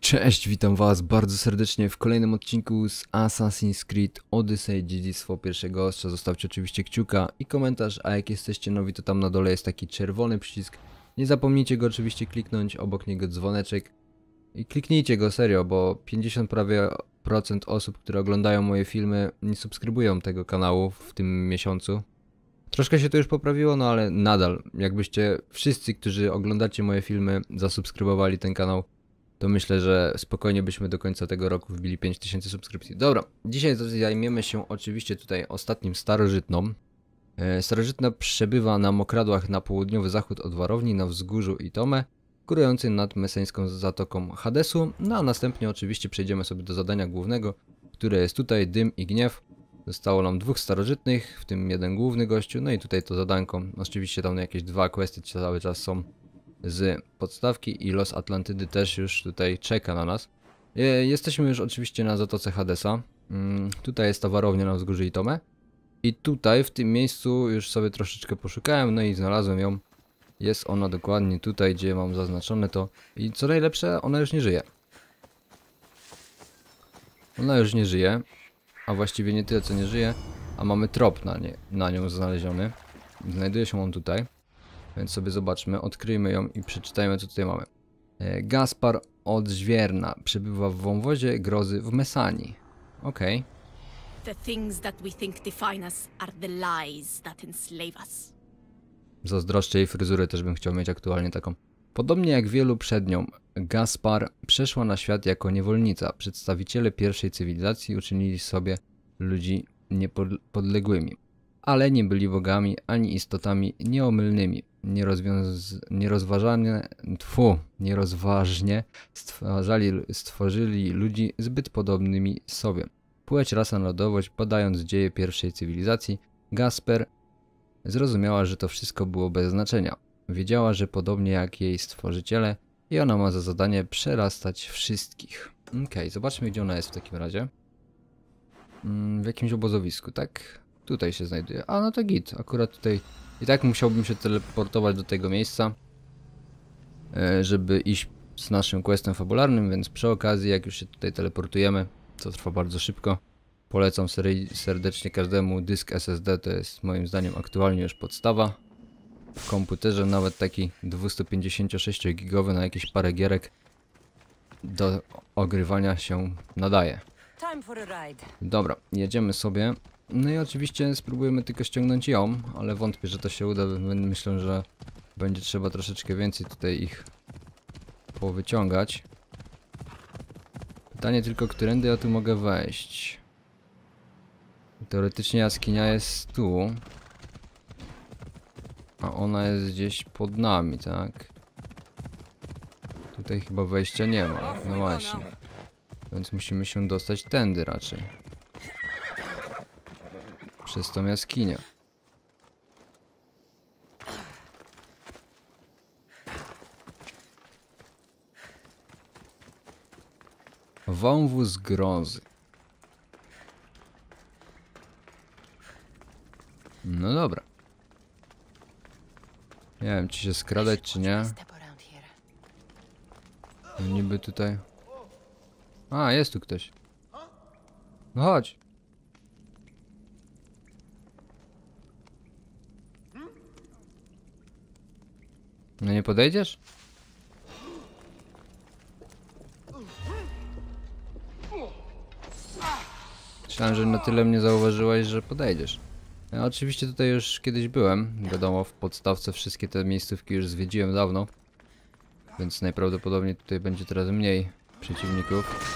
Cześć, witam was bardzo serdecznie w kolejnym odcinku z Assassin's Creed Odyssey Dziedzictwo Pierwszego Ostrza. Zostawcie oczywiście kciuka i komentarz, a jak jesteście nowi, to tam na dole jest taki czerwony przycisk. Nie zapomnijcie go oczywiście kliknąć, obok niego dzwoneczek i kliknijcie go serio, bo 50 prawie procent osób, które oglądają moje filmy, nie subskrybują tego kanału w tym miesiącu. Troszkę się to już poprawiło, no ale nadal, jakbyście wszyscy, którzy oglądacie moje filmy, zasubskrybowali ten kanał, to myślę, że spokojnie byśmy do końca tego roku wbili 5000 subskrypcji. Dobra, dzisiaj zajmiemy się oczywiście tutaj ostatnim starożytną. Starożytna przebywa na mokradłach na południowy zachód od warowni na wzgórzu Itome, górującej nad meseńską zatoką Hadesu. No a następnie oczywiście przejdziemy sobie do zadania głównego, które jest tutaj, dym i gniew. Zostało nam dwóch starożytnych, w tym jeden główny gościu, no i tutaj to zadanko. Oczywiście tam jakieś dwa questy cały czas są z podstawki i los Atlantydy też już tutaj czeka na nas. Jesteśmy już oczywiście na zatoce Hadesa. Tutaj jest ta warownia na wzgórzu Itome. I tutaj w tym miejscu już sobie troszeczkę poszukałem, no i znalazłem ją. Jest ona dokładnie tutaj, gdzie mam zaznaczone to. I co najlepsze, ona już nie żyje. Ona już nie żyje. A właściwie nie tyle co nie żyje, a mamy trop na nią znaleziony. Znajduje się on tutaj. Więc sobie zobaczmy, odkryjmy ją i przeczytajmy, co tutaj mamy. Gaspar Odźwierna przebywa w wąwozie grozy w Mesanii. Okej. The things that we think define us are the lies that enslave us. Zazdroszczę jej fryzurę, też bym chciał mieć aktualnie taką. Podobnie jak wielu przed nią, Gaspar przeszła na świat jako niewolnica. Przedstawiciele pierwszej cywilizacji uczynili sobie ludzi niepodległymi. Ale nie byli bogami ani istotami nieomylnymi. Nierozważnie stworzyli ludzi zbyt podobnymi sobie. Płeć, rasa, narodowość, badając dzieje pierwszej cywilizacji, Gasper zrozumiała, że to wszystko było bez znaczenia. Wiedziała, że podobnie jak jej stworzyciele, i ona ma za zadanie przerastać wszystkich. Okej, zobaczmy, gdzie ona jest w takim razie. W jakimś obozowisku, tak? Tutaj się znajduje. A no to git, akurat tutaj. I tak musiałbym się teleportować do tego miejsca, żeby iść z naszym questem fabularnym, więc przy okazji, jak już się tutaj teleportujemy, co trwa bardzo szybko, polecam serdecznie każdemu dysk SSD, to jest moim zdaniem aktualnie już podstawa. W komputerze nawet taki 256 gigowy na jakieś parę gierek do ogrywania się nadaje. Dobra, jedziemy sobie. No i oczywiście spróbujemy tylko ściągnąć ją, ale wątpię, że to się uda. Myślę, że będzie trzeba troszeczkę więcej tutaj ich powyciągać. Pytanie tylko, którędy ja tu mogę wejść. Teoretycznie jaskinia jest tu. A ona jest gdzieś pod nami, tak? Tutaj chyba wejścia nie ma. No właśnie. Więc musimy się dostać tędy raczej. Przez tą jaskinię. Wąwóz grozy. No dobra. Nie wiem, czy się skradać, czy nie. Niby tutaj. A, jest tu ktoś. No chodź. No nie podejdziesz? Myślałem, że na tyle mnie zauważyłeś, że podejdziesz. Ja oczywiście tutaj już kiedyś byłem. Wiadomo, w podstawce wszystkie te miejscówki już zwiedziłem dawno. Więc najprawdopodobniej tutaj będzie teraz mniej przeciwników.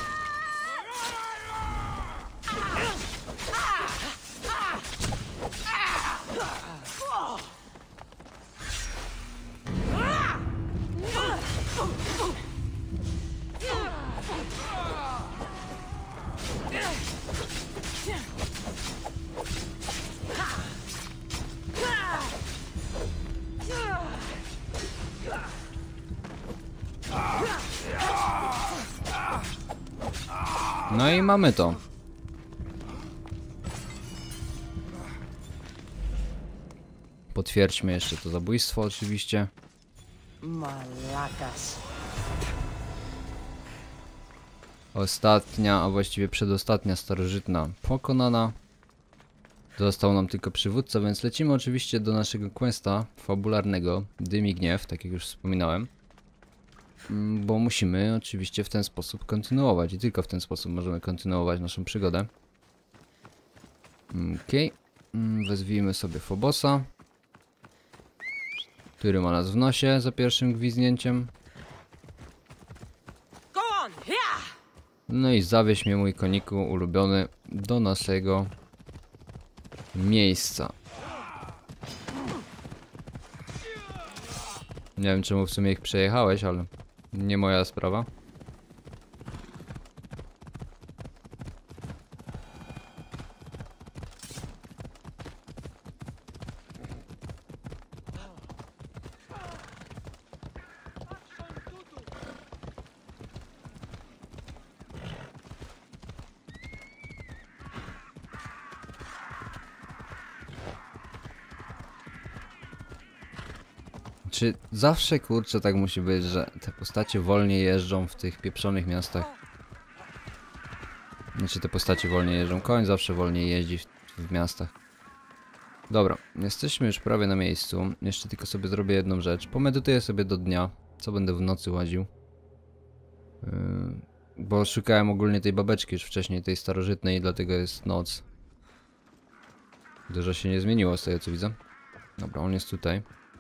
No i mamy to. Potwierdźmy jeszcze to zabójstwo oczywiście. Malakas. Ostatnia, a właściwie przedostatnia starożytna pokonana. Został nam tylko przywódca, więc lecimy oczywiście do naszego questa fabularnego, Dym i Gniew, tak jak już wspominałem. Bo musimy oczywiście w ten sposób kontynuować i tylko w ten sposób możemy kontynuować naszą przygodę. Okej. Wezwijmy sobie Fobosa, który ma nas w nosie za pierwszym gwizdnięciem. No i zawieź mnie, mój koniku ulubiony, do naszego miejsca. Nie wiem, czemu w sumie ich przejechałeś, ale nie moja sprawa. Czy zawsze, kurczę, tak musi być, że te postacie wolniej jeżdżą w tych pieprzonych miastach? Znaczy te postacie wolniej jeżdżą, koń zawsze wolniej jeździ w miastach. Dobra, jesteśmy już prawie na miejscu. Jeszcze tylko sobie zrobię jedną rzecz. Pomedytuję sobie do dnia, co będę w nocy łaził. Bo szukałem ogólnie tej babeczki już wcześniej, tej starożytnej, dlatego jest noc. Dużo się nie zmieniło z tego, co widzę. Dobra, on jest tutaj.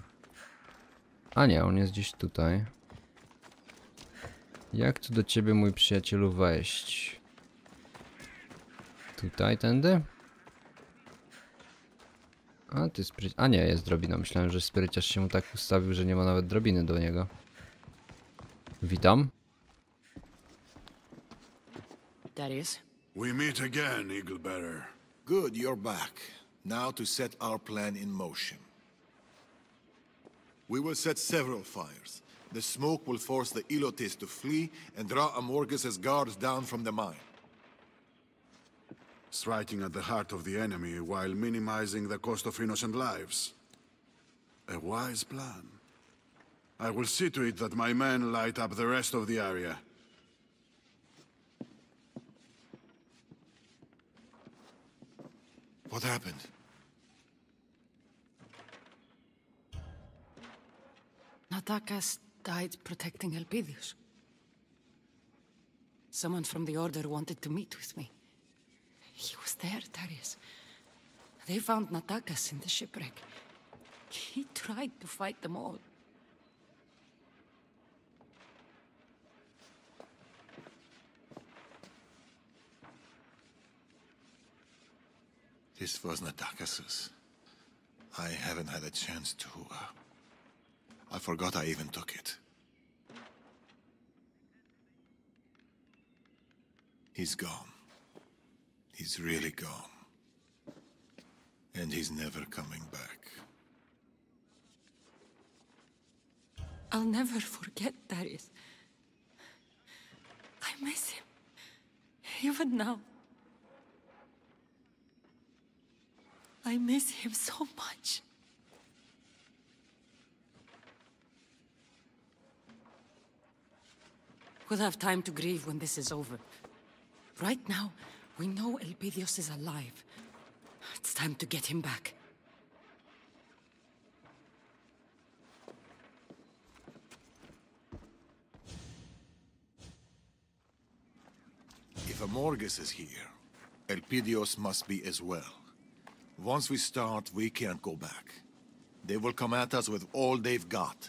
A nie, on jest gdzieś tutaj. Jak tu do ciebie, mój przyjacielu, wejść? Tutaj, tędy? A, ty A nie, jest drabina. Myślałem, że spryciarz się mu tak ustawił, że nie ma nawet drabiny do niego. Witam. Darius? We meet again, Eaglebearer. Good, you're back. Now to set our plan in motion. We will set several fires. The smoke will force the Elotes to flee and draw Amorges's guards down from the mine. Striking at the heart of the enemy while minimizing the cost of innocent lives. A wise plan. I will see to it that my men light up the rest of the area. What happened? Natakas died protecting Elpidius. Someone from the Order wanted to meet with me. He was there, Darius. They found Natakas in the shipwreck. He tried to fight them all. This was Natakas's. I haven't had a chance to... I forgot I even took it. He's gone. He's really gone. And he's never coming back. I'll never forget Darius. I miss him. Even now. I miss him so much. We'll have time to grieve when this is over. Right now, we know Elpidios is alive. It's time to get him back. If Amorges is here, Elpidios must be as well. Once we start, we can't go back. They will come at us with all they've got.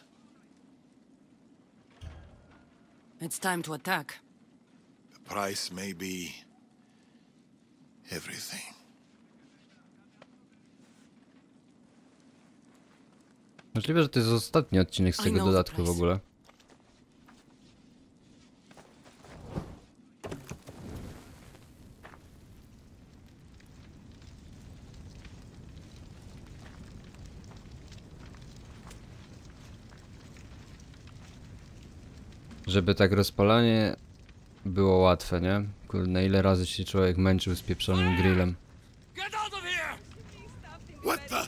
It's time to attack. The price may be... everything. Możliwe, że to jest ostatni odcinek z I tego know the dodatku w price. ogóle. Żeby tak rozpalanie było łatwe, nie? Kurde, ile razy się człowiek męczył z pieprzonym grillem. What the...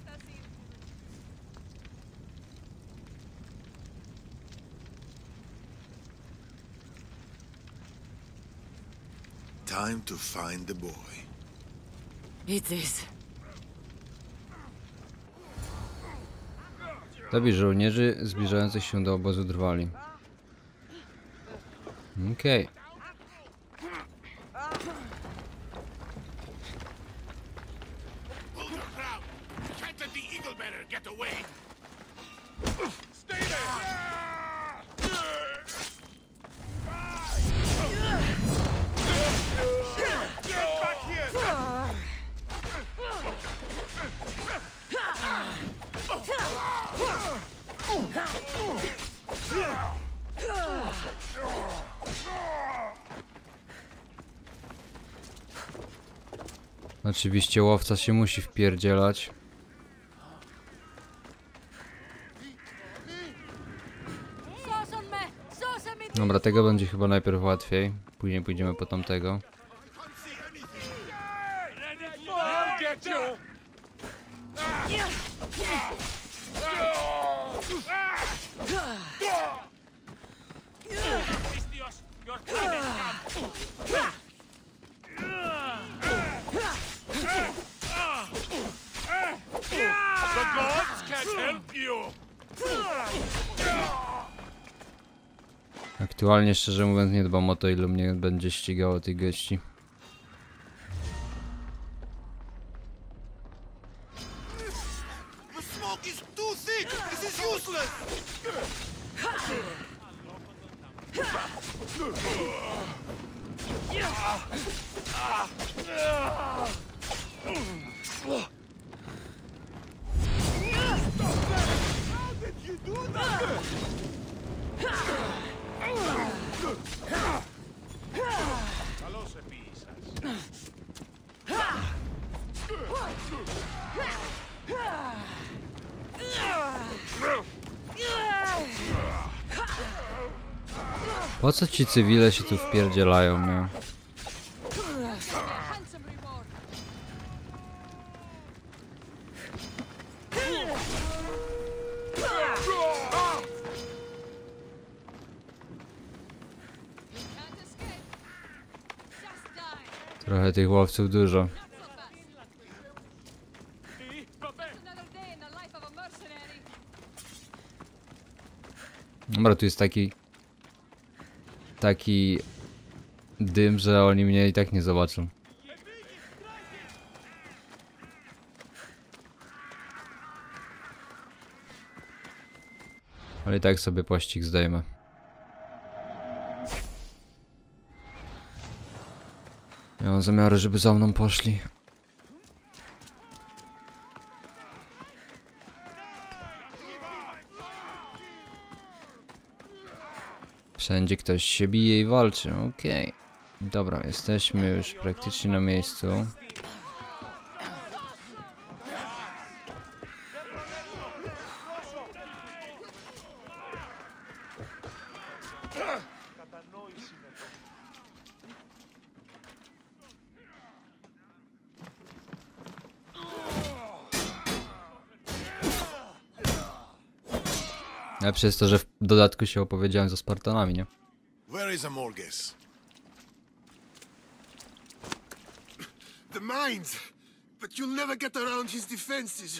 Time to find the boy. It is. Zabij żołnierzy zbliżających się do obozu drwali. Okej. Can't let the Eagle Bearer get away! Stay Get back here! Oczywiście łowca się musi wpierdzielać. Dobra, tego będzie chyba najpierw łatwiej. Później pójdziemy po tamtego. The gods can't help you! Aktualnie, szczerze mówiąc, nie dbam o to, ilu mnie będzie ścigało tych gości. The smoke is too thick! This is useless! How did you do that? Po co ci cywile się tu wpierdzielają, nie? Trochę tych łowców dużo. Dobra, tu jest taki dym, że oni mnie i tak nie zobaczą. Ale i tak sobie pościg zdejmę. Ja mam zamiary, żeby za mną poszli. Wszędzie ktoś się bije i walczy, okej. Dobra, jesteśmy już praktycznie na miejscu. A przez to, że w dodatku się opowiedziałem ze Spartanami, nie? Where is Amorges? The mines! But you'll never get around his defenses.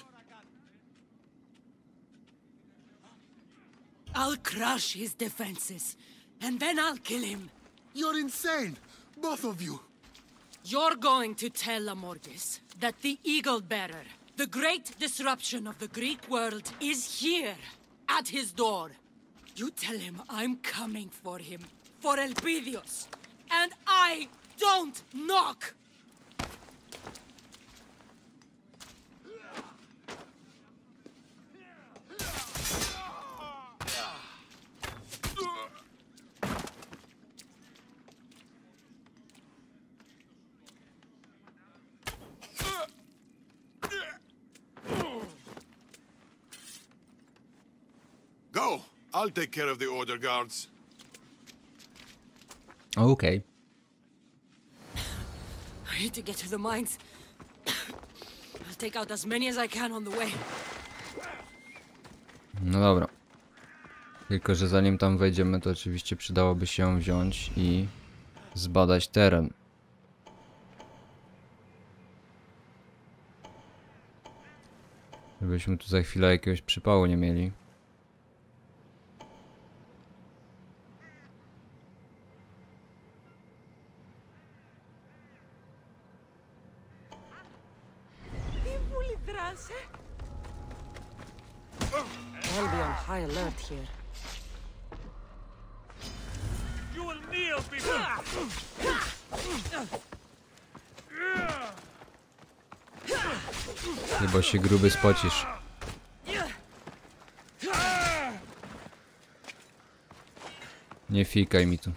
I'll crush his defenses, and then I'll kill him. You're insane! Both of you! You're going to tell Amorges that the Eagle Bearer, the great disruption of the Greek world, is here, at his door. You tell him I'm coming for him, for Elpidios, and I don't knock! Go! I'll take care of the order guards. Okej. I need to get to the mines. I'll take out as many as I can on the way. No dobra. Tylko że zanim tam wejdziemy, to oczywiście przydałoby się wziąć i zbadać teren. Żebyśmy tu za chwilę jakiegoś przypału nie mieli. I'll be on high alert here. Chyba się gruby spocisz. Nie fikaj mi tu.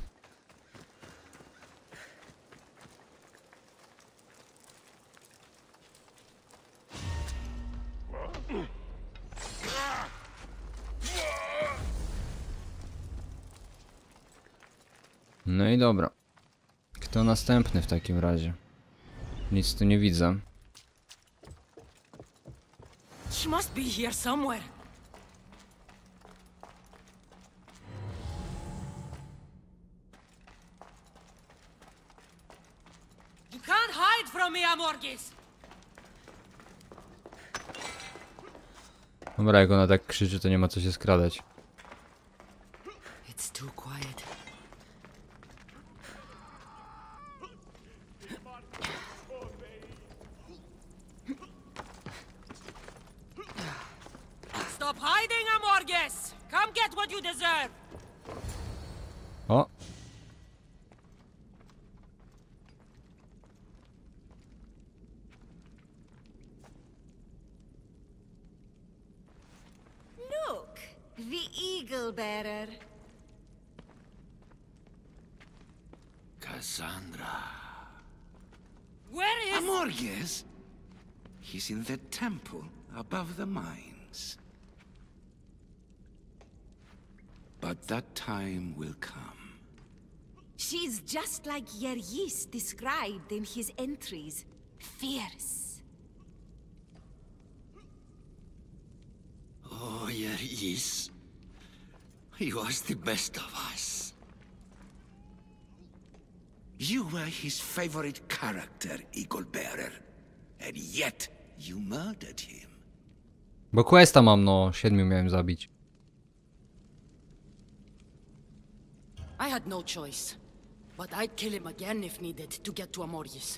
No i dobra. Kto następny w takim razie? Nic tu nie widzę. He must be here somewhere. You can't hide from me, Amorgis! Dobra, jak ona tak krzyczy, to nie ma co się skradać. It's too quiet. Stop hiding, Amorgis! Come get what you deserve! O! Look, the Eagle Bearer. Cassandra. Where is... Amorges? He's in the temple above the mines. But that time will come. She's just like Yergis described in his entries. Fierce. Oh, yes. He was the best of us. You were his favorite character, Eagle Bearer. And yet, you murdered him. Bo questa mam, no. 7 miałem zabić. I had no choice. But I'd kill him again if needed to get to Amorgis.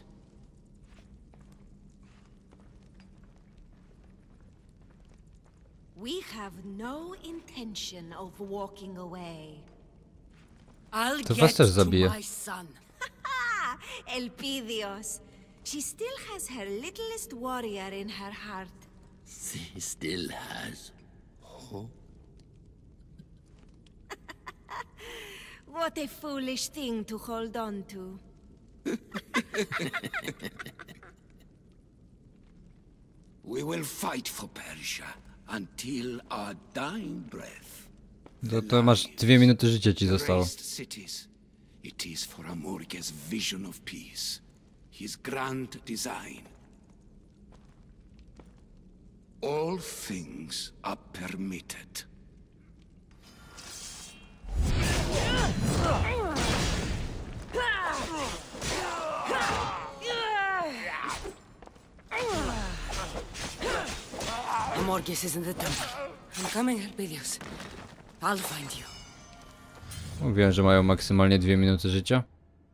We have no intention of walking away. I'll To get was też to zabiję. my son. Ah, Elpidios. She still has her littlest warrior in her heart. She still has hope. What a foolish thing to hold on to. We will fight for Persia until our dying breath. To masz 2 minuty życia ci zostało. Razed cities. It is for Amorges' vision of peace, his grand design. All things are permitted. Amorgis is in the temple. I'm coming, Elpidios. I'll find you. Mówiłem, że mają maksymalnie 2 minuty życia.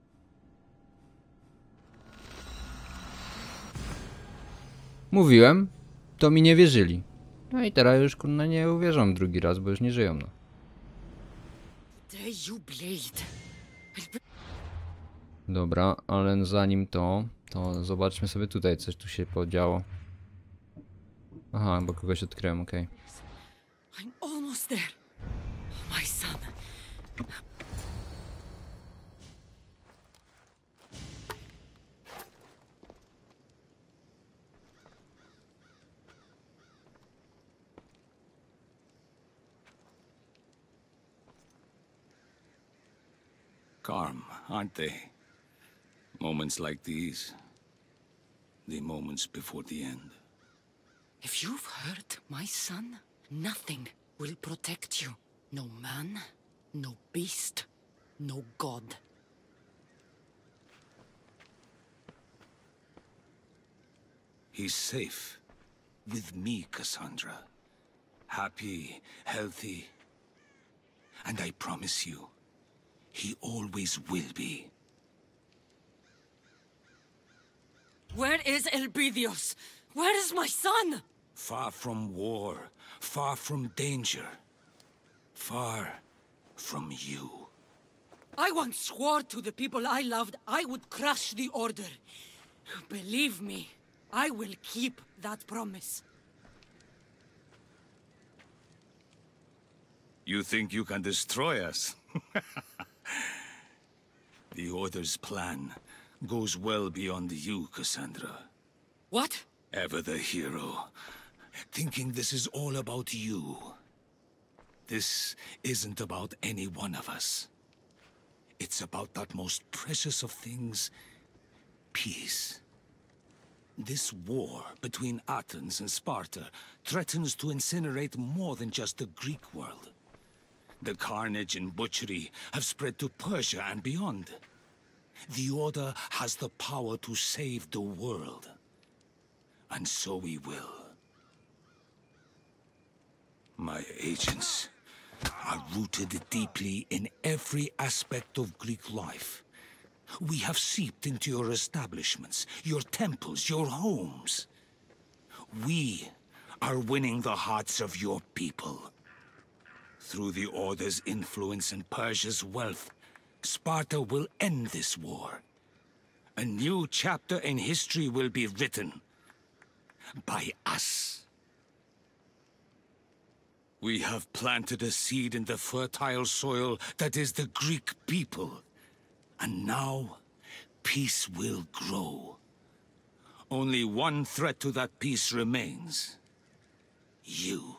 Mówiłem, to mi nie wierzyli. No i teraz już kurna nie uwierzą drugi raz, bo już nie żyją, no. There you blade. Dobra, ale zanim to zobaczmy sobie tutaj, coś tu się podziało. Aha, bo kogoś odkryłem, okej. I'm almost there. My son. Calm, aren't they? Moments like these, the moments before the end. If you've hurt my son, nothing will protect you. No man, no beast, no god. He's safe. with me, Cassandra. Happy, healthy. And I promise you, he always will be. Where is Elpidios? Where is my son? Far from war, far from danger, far from you. I once swore to the people I loved I would crush the Order. Believe me, I will keep that promise. You think you can destroy us? The Order's plan goes well beyond you, Cassandra. What? Ever the hero, thinking this is all about you. This isn't about any one of us. It's about that most precious of things, peace. This war between Athens and Sparta threatens to incinerate more than just the Greek world. The carnage and butchery have spread to Persia and beyond. The Order has the power to save the world. And so we will. My agents are rooted deeply in every aspect of Greek life. We have seeped into your establishments, your temples, your homes. We are winning the hearts of your people. Through the Order's influence and Persia's wealth, Sparta will end this war. A new chapter in history will be written by us. We have planted a seed in the fertile soil that is the Greek people. And now, peace will grow. Only one threat to that peace remains. You.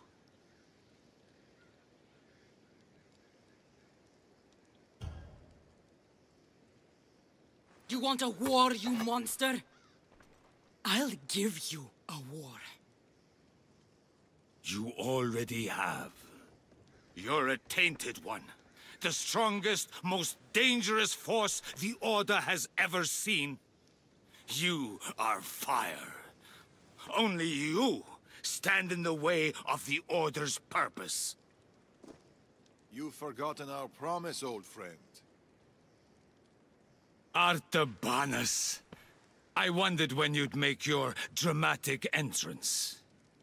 You want a war, you monster? I'll give you a war. You already have. You're a tainted one. The strongest, most dangerous force the Order has ever seen. You are fire. Only you stand in the way of the Order's purpose. You've forgotten our promise, old friend. Artabanus. I wondered when you'd make your dramatic entrance.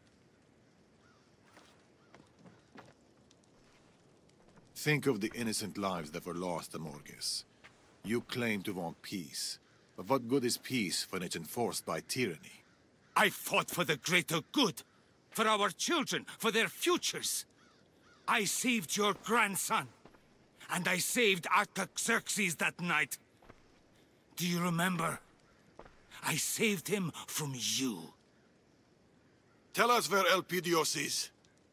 Think of the innocent lives that were lost, Amorges. You claim to want peace. But what good is peace when it's enforced by tyranny? I fought for the greater good. For our children, for their futures. I saved your grandson. And I saved Artaxerxes that night. Do you remember? I saved him from you. Tell us where Elpidios is.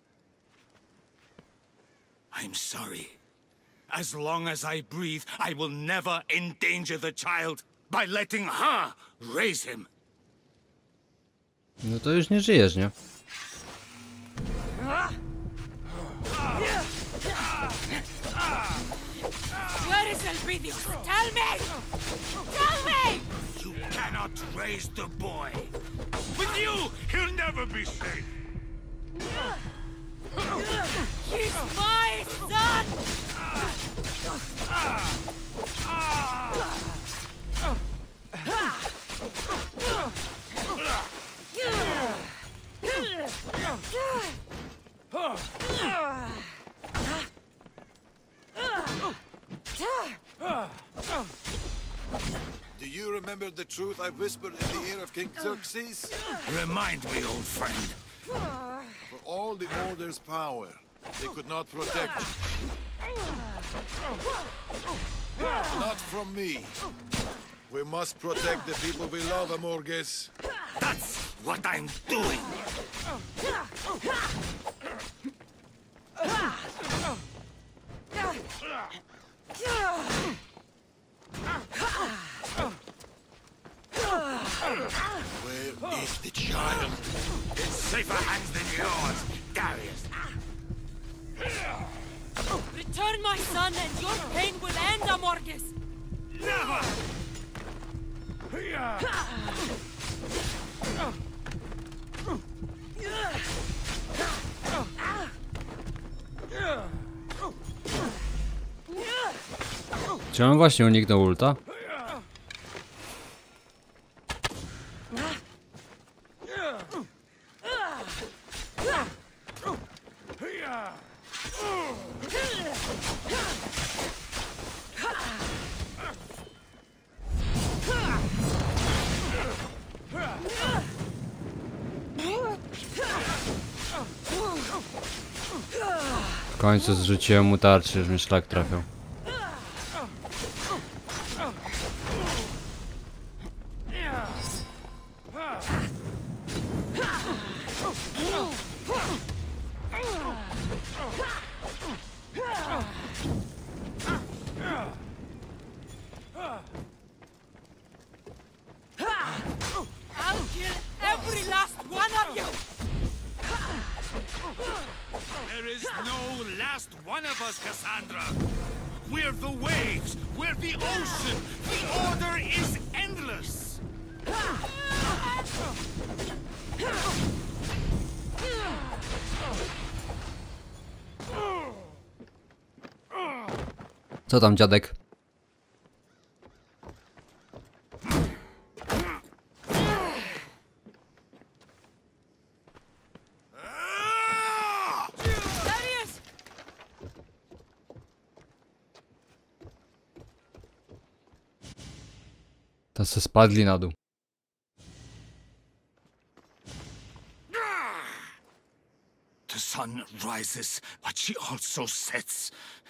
I'm sorry. As long as I breathe, I will never endanger the child by letting her raise him. No to już nie żyjesz, nie? Where is Elpidios? Tell me! Tell me! You cannot raise the boy. With you, he'll never be safe. He's my son! Do you remember the truth I whispered in the ear of King Xerxes? Remind me, old friend. For all the Order's power, they could not protect you. Not from me. We must protect the people we love, Amorges. That's what I'm doing. Where is the child? In safer hands than yours, Darius. Return my son and your pain will end, Amorges! Never! Czy on właśnie uniknął ulta? W końcu zrzuciłem mu tarczy, już mi szlak trafiał. I'll kill every last one of you! There is no last one of us, Cassandra. We're the waves. We're the ocean. The order is endless. Co tam, dziadek? There he is! To se spadli na dół. The sun rises, but she also sets.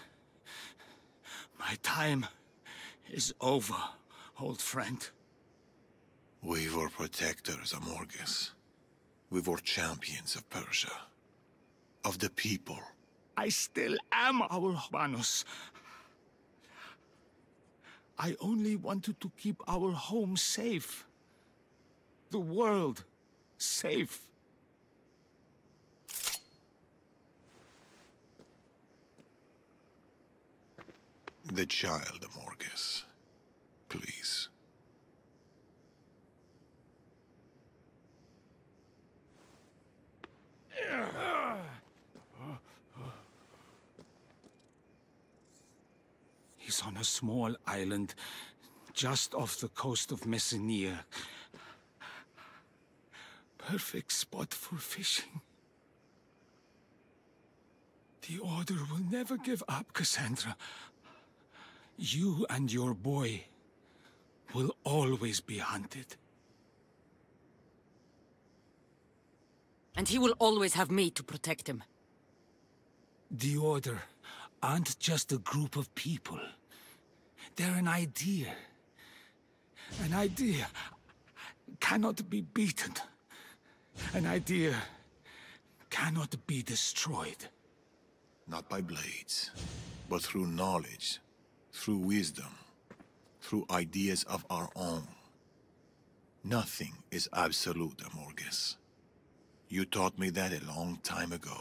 My time is over, old friend. We were protectors, Amorges. We were champions of Persia. Of the people. I still am our Manus. I only wanted to keep our home safe. The world safe. The child, Amorges. Please. He's on a small island just off the coast of Messenia. Perfect spot for fishing. The Order will never give up, Cassandra. You and your boy will always be hunted. And he will always have me to protect him. The Order aren't just a group of people. They're an idea. An idea cannot be beaten. An idea cannot be destroyed. Not by blades, but through knowledge, through wisdom, through ideas of our own. Nothing is absolute, Amorges. You taught me that a long time ago.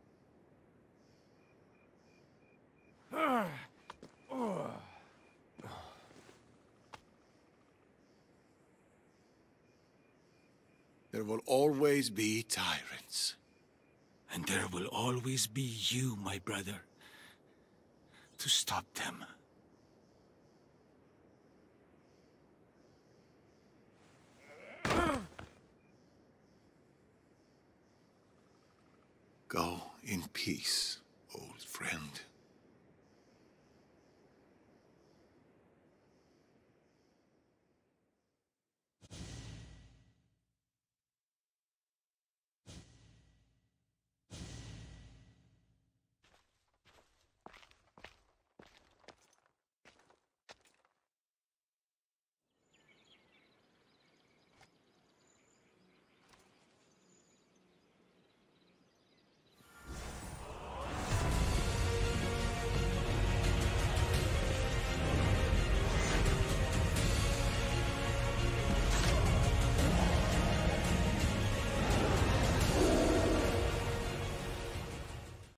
There will always be tyrants. And there will always be you, my brother, to stop them. Go in peace, old friend.